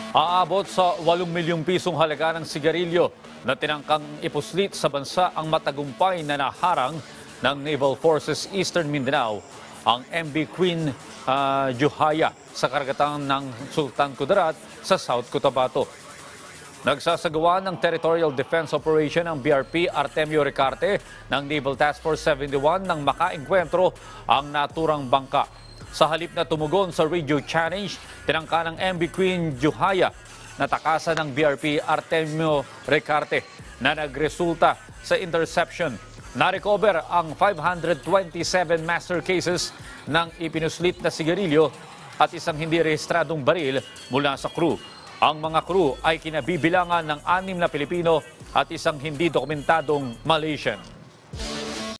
Aabot sa 8 milyong pisong halaga ng sigarilyo na tinangkang ipuslit sa bansa ang matagumpay na naharang ng Naval Forces Eastern Mindanao, ang MV Queen Juhaya sa karagatan ng Sultan Kudarat sa South Cotabato. Nagsasagawa ng Territorial Defense Operation ang BRP Artemio Ricarte ng Naval Task Force 71 nang makaengkwentro ang naturang bangka. Sa halip na tumugon sa radio challenge, tinangka ng MV Queen Juhaya na takasan ng BRP Artemio Ricarte na nagresulta sa interception. Na-recover ang 527 master cases ng ipinuslit na sigarilyo at isang hindi rehistradong baril mula sa crew. Ang mga crew ay kinabibilangan ng 6 na Pilipino at isang hindi dokumentadong Malaysian.